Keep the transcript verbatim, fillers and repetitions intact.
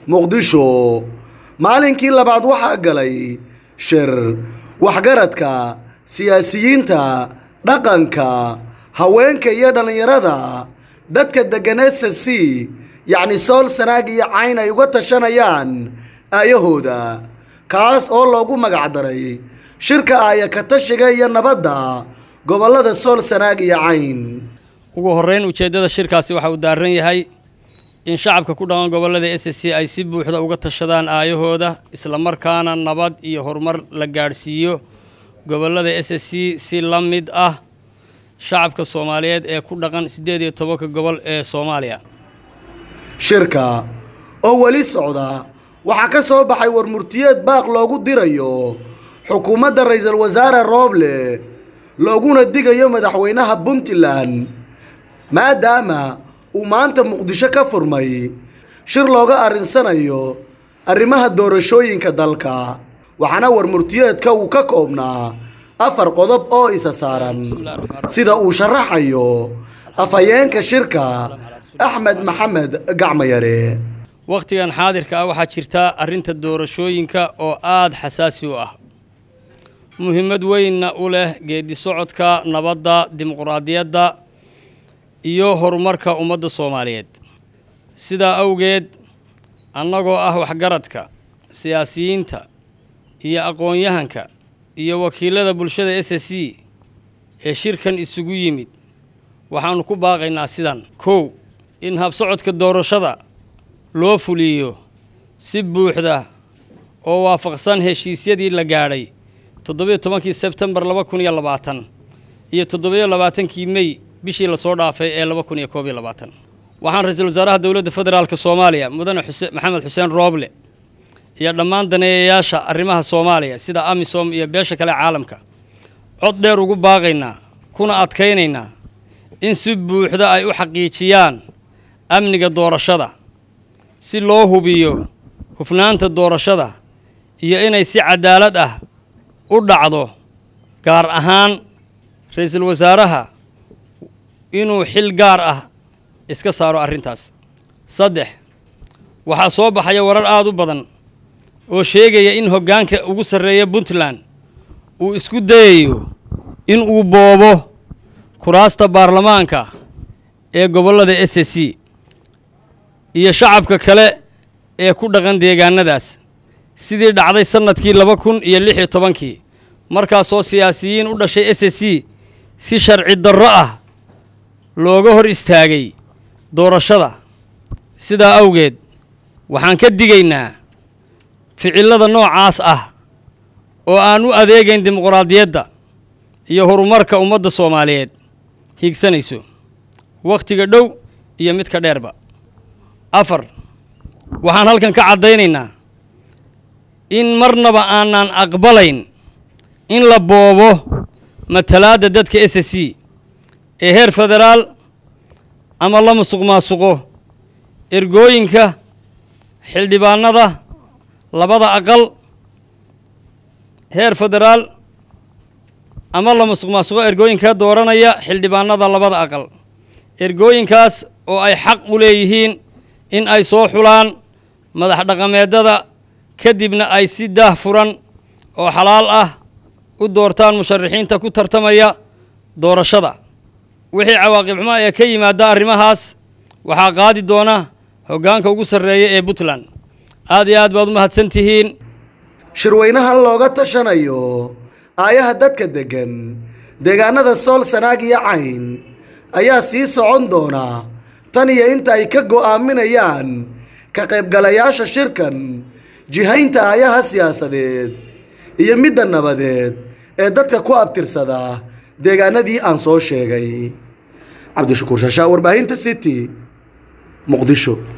muqdisho maalinkii labaad waxaa galay shir waxgaradka siyaasiyiinta dhaqanka haweenka iyo dhalinyarada dadka degan S C yacni sool sanaag iyo cayn ay uga tashanayaan aayahooda kaas oo loogu magac daray shirka aaya ka tashiga iyo nabadda gobolada sool sanaag iyo cayn. ugu horeyn ujeedada shirkaasi waxa uu daaran yahay in shacabka ku dhaqan gobolada S C ay si buuxda uga tashadaan aayahooda isla markaana nabad iyo horumar la gaarsiiyo gobolada S C si la mid ah shacabka Soomaaliyeed ee ku dhaqan sideed iyo toban gobol ee Soomaaliya. shirka oo wali socda waxa ka soo baxay warmurtiyeed baaq loogu dirayo xukuumadda ra'iisul wasaare Roble looguna digayo madaxweynaha Puntland maadaama uu maanta Muqdisho ka furmay shir looga arinsanayo arrimaha doorashooyinka dalka waxaana warmurtiyeedka uu ka koobnaa afar qodob oo isa saaran sida uu sharaxayo afayeenka shirka Axmed Maxamed Gacmayare. waqtigan xaadirka ah waxa jirta arinta doorashooyinka oo aad xasaasi u ah muhiimad weyn u leh geedi socodka nabadda dimuqraadiyadda iyo horumarka ummadda Soomaaliyeed. sida awgeed annagoo ah waxgaradka siyaasiyiinta iyo aqoon-yahanka iyo wakiilada bulshada S C ee shirkan isugu yimid waxaanu ku baaqaynaa sidan kow in habsocodka doorashada loo fuliyo si buuxda oo waafaqsan heshiisyadii la gaadhay toddoba iyo tobankii Sebtembar laba kun iyo labaatan iyo toddoba iyo labaatankii May bishii la soo dhaafay ee laba kun iyo koob iyo labaatan. waxaan ra'iisul wasaaraha dawladda federaalka Soomaaliya mudane Xuseen Maxamed Xuseen Roble iyo dhammaan daneeyayaasha arrimaha Soomaaliya sida AMISOM iyo beesha kale caalamka cod dheer ugu baaqaynaa kuna adkaynaynaa in si buuxda ay u xaqiijiyaan amniga doorashada si loo hubiyo hufnaanta doorashada iyo inay si cadaalad ah u dhacdo gaar ahaan ra'iisul wasaaraha inuu xil gaar ah iska saaro arrintaas. saddex waxa soo baxaya warar aad u badan oo sheegaya in hoggaanka ugu sarreeya Puntland uu isku dayayo in uu boobo kuraasta baarlamaanka ee gobolada S C iyo shacabka kale ee ku dhaqan deegaanadaas sidii dhacday sanadkii laba kun iyo lix iyo tobankii markaas oo siyaasiyiin u dhashay S C si sharci darro ah looga hor istaagay doorashada. sidaa awgeed waxaan ka digaynaa ficilada noocaas ah oo aan u adeegayn dimuqraadiyadda iyo horumarka ummadda Soomaaliyeed higsanayso waqtiga dhow iyo midka dheerba. afar waxaan halkan ka cadaynaynaa in marnaba aanan aqbalayn in la boobo matalaadda dadka S C ee heer federaal ama la musuqmaasuqo ergooyinka xildhibaanada labada aqal heer federaal ama la musuqmaasuqo ergooyinka dooranaya xildhibaanada labada aqal ergooyinkaas oo ay xaq u leeyihiin in ay soo xulaan madax dhaqameedada kadibna ay si daah furan oo xalaal ah u doortaan musharaxiinta ku tartamaya doorashada. wixii cawaaqib xumo ee ka yimaada arrimahaas waxaa qaadi doona hoggaanka ugu sarreeya ee Puntland. aad iyo aad baad u mahadsan tihiin. shirweynahan looga tashanayo aayaha dadka degan deegaanada sool sanaag iyo cayn ayaa sii socon doona tan iyo inta ay ka go'aaminayaan ka qaybgalayaasha shirkan jihaynta aayaha siyaasadeed iyo midda nabadeed ee dadka ku abtirsada deegaanadii aan soo sheegay. cabdishakuur shaashaa warbaahinta City Muqdisho.